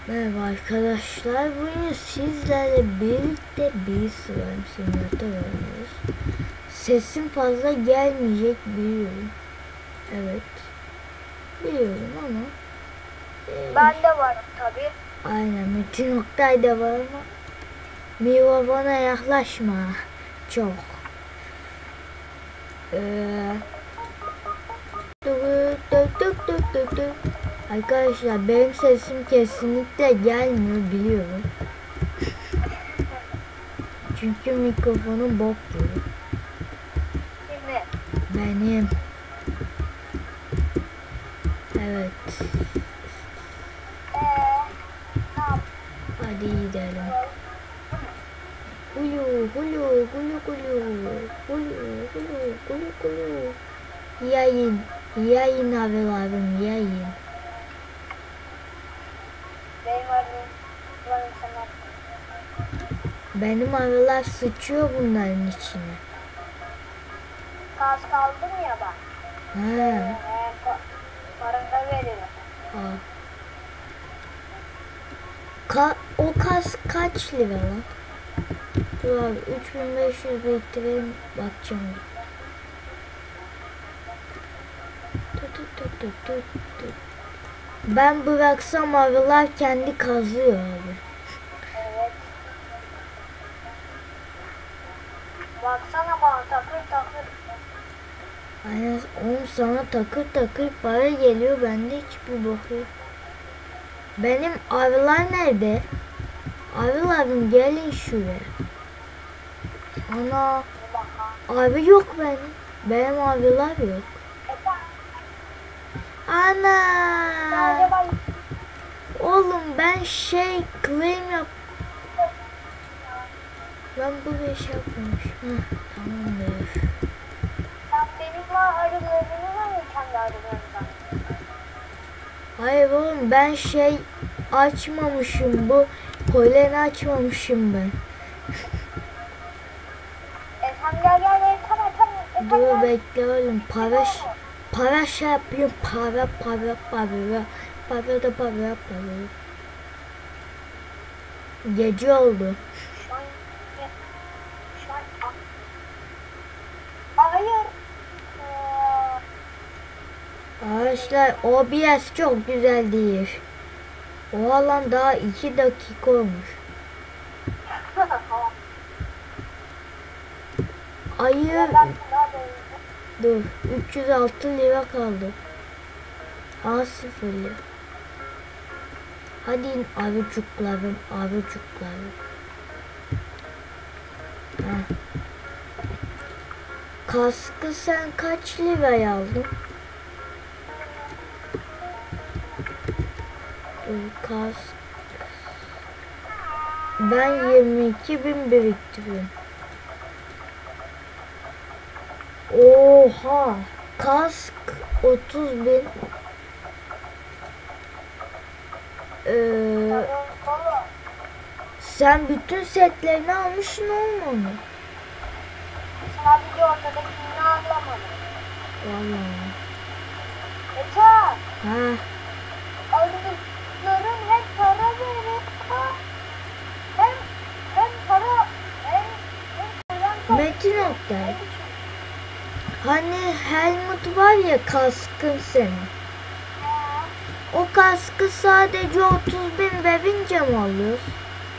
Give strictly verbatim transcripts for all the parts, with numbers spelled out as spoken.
Merhaba arkadaşlar, bugün sizlerle birlikte bir slime simülatör oynuyoruz. Sesim fazla gelmeyecek biliyorum. Evet, biliyorum ama e, Ben de varım tabi. aynen Metin Oktay da var ama mikrofona yaklaşma çok. Ee, tık tık tık tık tık. Arkadaşlar benim sesim kesinlikle gelmiyor biliyorum. Çünkü mikrofonum bok gibi. Şimdi Benim. Evet. ee, ne yap? Hadi gidelim. Hulu hulu hulu hulu hulu hulu hulu hulu. Yayın. Yayın abilerim yayın. Benim adım varım sana. Benim arılar sıçıyor bunların içine. Kas kaldım ya ben. Ha. Ee, pa para da veririm. Aa. Ka o kas kaç lira lan? Dur abi üç bin beş yüz biriktirelim bakacağım. Tut tut tut tut tut tut. Ben bıraksam arılar kendi kazıyor abi. Evet. Baksana bana takır takır. Aynen oğlum sana takır takır para geliyor bende hiçbir bok yok. Benim arılar nerede? Arılarım gelin şuraya. Ana arı yok benim. Benim arılar yok. Ana Acaba oğlum ben şey claim yap. Ben buraya şey yapmamışım. Heh, tamamdır. sen benim arılarımı var mı kendi arılarımdan? Hayır oğlum ben şey açmamışım bu poleni açmamışım ben. E sen gel gel gel tamam tamam. E, sen Dur gel. bekle oğlum para para şey yapıyor para para para para da para para. Gece oldu. Şu an şu an hayır. Ee, Arkadaşlar O B S çok güzel değil. O alan daha iki dakika olmuş. Ayı ben daha doğrusu. dur üç yüz altı lira kaldı. A sıfır lira. Hadi arıcuklarım arıcuklarım. Heh. Kaskı sen kaç liraya aldın? Dur, kask. Ben yirmi iki bin biriktiriyorum. Oha! Kask otuz bin. Ee, sen bütün setlerini almışsın oğlum onu. Sadece ortadakini anlamadım. Vallahi. Yeter. Ha, Arıların hep para verir. Hem hem para hem hem hem Metin Oktay. Hani helmet var ya kaskın senin. O kaskı sadece otuz bin verince mi alıyorsun?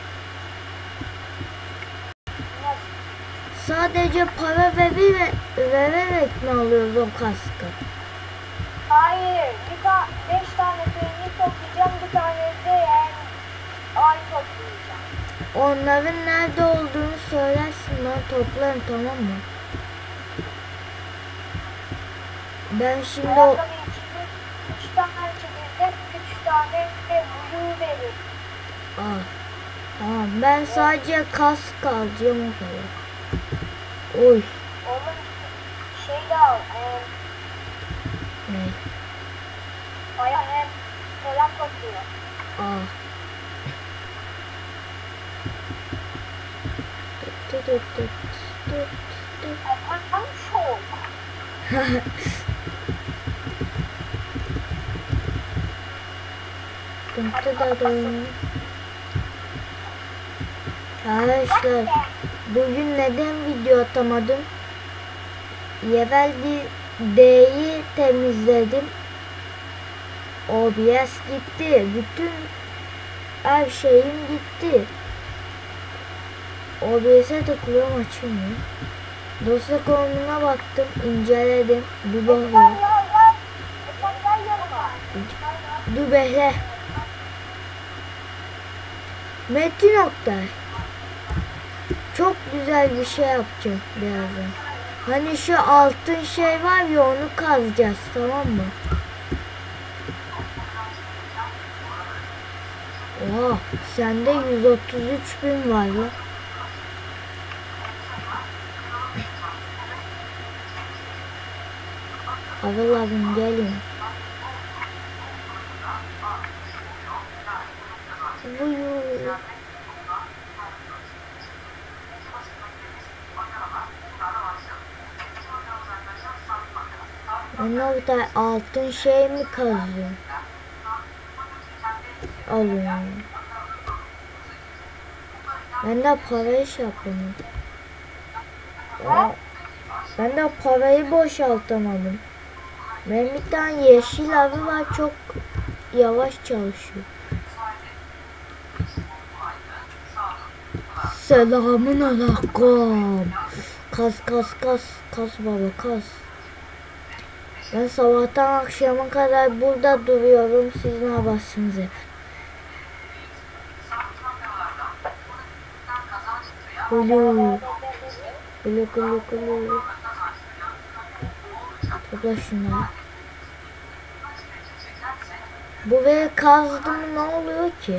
Sadece para veri, vererek mi alıyoruz o kaskı? Hayır. Bir ta beş tane peynir toplayacağım. Bir tane de yani ay toplayacağım. Onların nerede olduğunu söylersin ben toplarım tamam mı? Ben şimdi o... Ayakkabı içinde üç tane çekirdek, üç tane de blue verir. Aa, tamam ben sadece kask alacağım o kadar. Oy. Onun şey de al. E, Ne? aya hem falan topluyor. Aa. Tut tut tut tut tut. Efendim şok. sıkıntı da değil. Arkadaşlar bugün neden video atamadım? Level D'yi temizledim. O B S gitti. Bütün her şeyim gitti. O B S'e tıklıyorum, açılmıyor. Dosya konumuna baktım, inceledim. Bir bakıyorum. Dur bekle. Metin Oktay. Çok güzel bir şey yapacağım birazdan. Hani şu altın şey var ya, onu kazacağız, tamam mı? Oha, sende yüz otuz üç bin var lan. Avalarım gelin. Buyur. Ben orada altın şey mi kazıyorum? Alıyorum. Ben de parayı şey yapamadım. Ben de parayı boşaltamadım. Benim bir tane yeşil abi var, çok yavaş çalışıyor. Selamun aleyküm. Kas kas kas kas baba kas. Ben sabahtan akşama kadar burada duruyorum. Siz ne yaparsınız hep? Hulu. Hulu hulu hulu. Topla şunları. Bu ve kazdım, ne oluyor ki?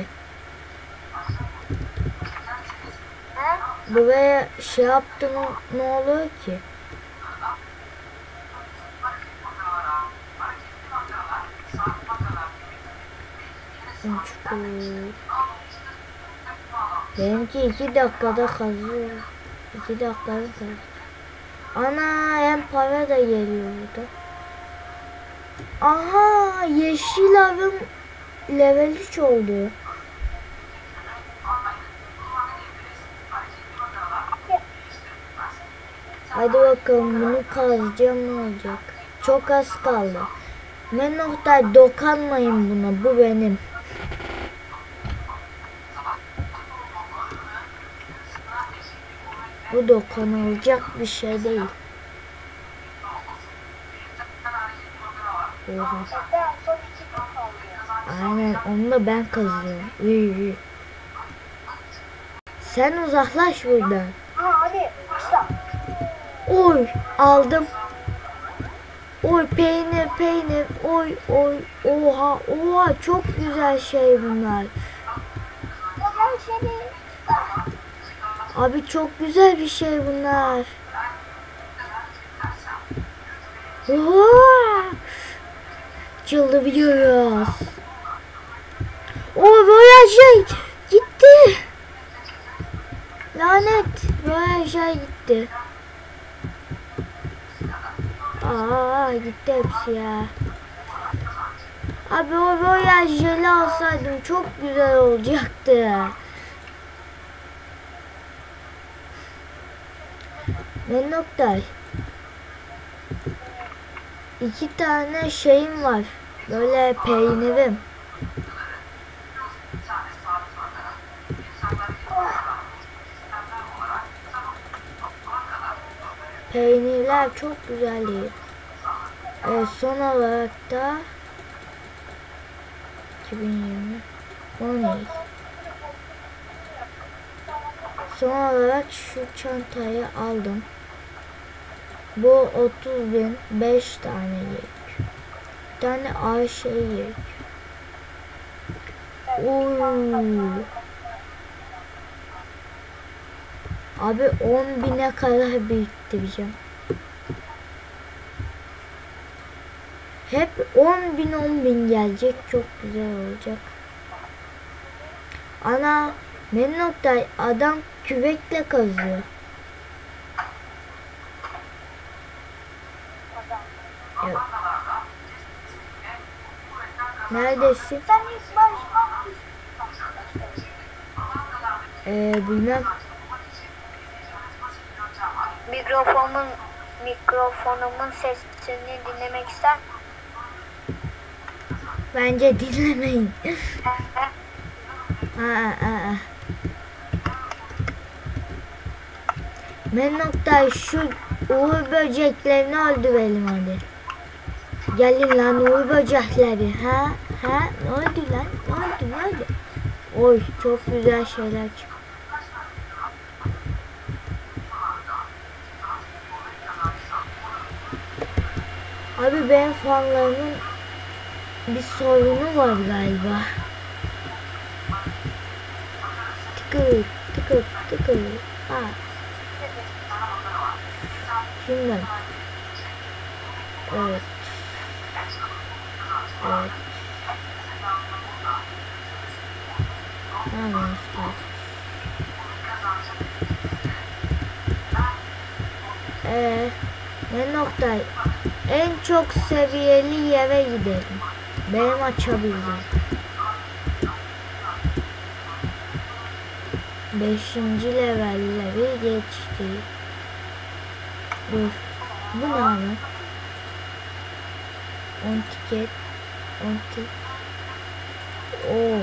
Bu ve şey yaptım, ne oluyor ki? Benimki iki dakikada kazıyor. İki dakikada kazıyor. Ana, hem para da geliyor burada. Aha, yeşil avım level üç oldu. Hadi bakalım, bunu kazacağım, ne olacak? Çok az kaldı. Ben nokta dokanmayın buna, bu benim. Bu dokanılacak bir şey değil. Oha. Aynen, onu da ben kazıyorum. İyi iyi. Sen uzaklaş buradan. Hadi başla. Oy, aldım. Oy, peynir peynir. Oy oy. Oha oha, çok güzel şey bunlar. Abi çok güzel bir şey bunlar. Oha! Çıldırıyoruz. O böyle şey gitti. Lanet, böyle şey gitti. Aa, gitti hepsi ya. Abi o royal jeli alsaydım çok güzel olacaktı. Ne nokta? İki tane şeyim var. Böyle peynirim. Peynirler çok güzel değil. Evet, son olarak da iki bin yirmi on iki. Son olarak şu çantayı aldım. Bu otuz bin, beş tane yiyek. Bir tane ağır şey yiyek. Uuu. Abi on bine kadar biriktireceğim. Hep on bin on bin gelecek, çok güzel olacak. Ana, ne nokta, adam küvekle kazıyor. Evet. Neredesin? Sen hiç barışma Ee, bilmem. Mikrofonumun mikrofonumun sesini dinlemek ister misin? Bence dinlemeyin. aa, aa, aa. Ben nokta şu uğur böceklerini öldürelim hadi. Gelin lan uğur böcekleri. Ha? Ha? Ne oldu lan? Ne oldu? Ne oldu? Oy çok güzel şeyler çıktı. Abi benim fanlarımın bir sorunu var galiba. Tıkır tıkır tıkır. Ha. Şimdi. Evet. Evet. Tamam. Eee ne nokta? En çok seviyeli yere gidelim. Benim açabildiğim. Beşinci levelleri geçti. Dur. Bu ne abi? On tiket. On tiket. Oh.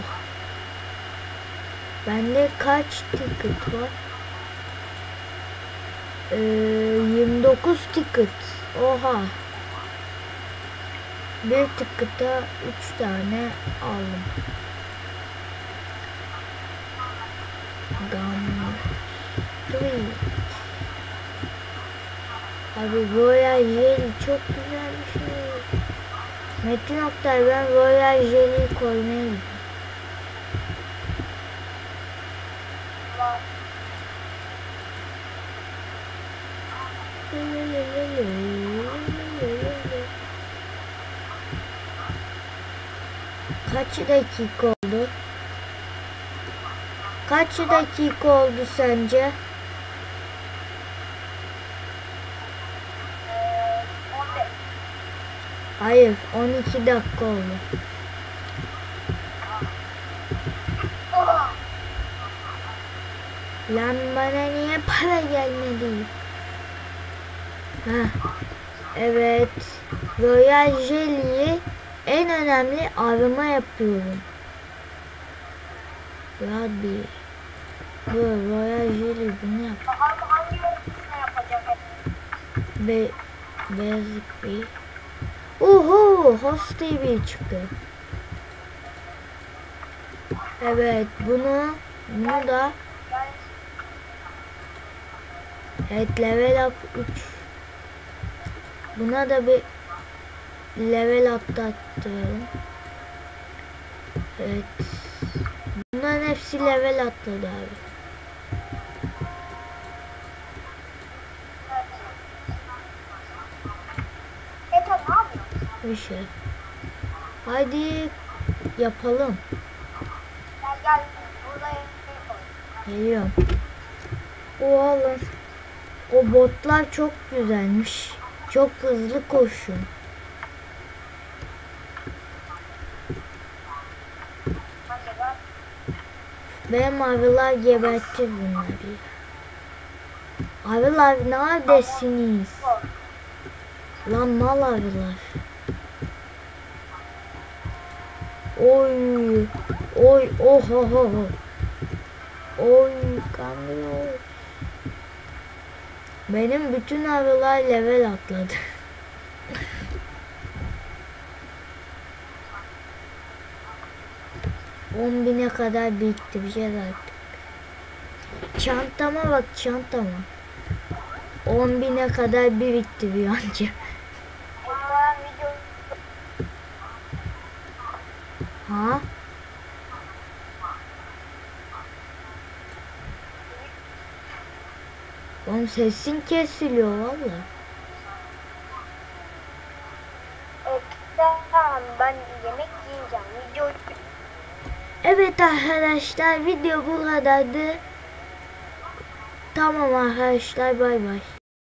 Bende kaç ticket var? Ee, yirmi dokuz ticket. Oha. Bir ticket'a üç tane aldım. Gumtree. Abi Royal Jelly çok güzel bir şey. Metin Oktay ben Royal Jelly koymaya gidiyorum. Kaç dakika oldu? Kaç dakika oldu sence? Hayır, on iki dakika oldu. Lan bana niye para gelmedi? Heh. Evet. Royal Jelly'yi en önemli arama yapıyorum. Hadi. Bu Royal Jelly bunu yap. Hangi öğretmenine yapacak? Be Basic bir. Oho, Host T V çıktı. Evet, bunu bunu da evet level up üç. Buna da bir level atlattıralım. Evet. Bunların hepsi level atladı abi. Eto ne yapıyorsun? Bir şey. Hadi yapalım. Gel gel burada yapalım. Geliyorum. Oğlum. O botlar çok güzelmiş. Çok hızlı koşun. Acaba Benim arılar gebertti bunları. Arılar neredesiniz? Lan mal arılar. Oy. Oy. Oho ho ho. Oy kanıyor. Benim bütün arılar level atladı. on bine kadar biriktireceğiz artık. Çantama bak çantama. on bine kadar biriktiriyor anca. ben video Ha? Oğlum sesin kesiliyor valla. evet, tamam ben yemek yiyeceğim. Video Evet arkadaşlar video bu kadardı. Tamam arkadaşlar bay bay.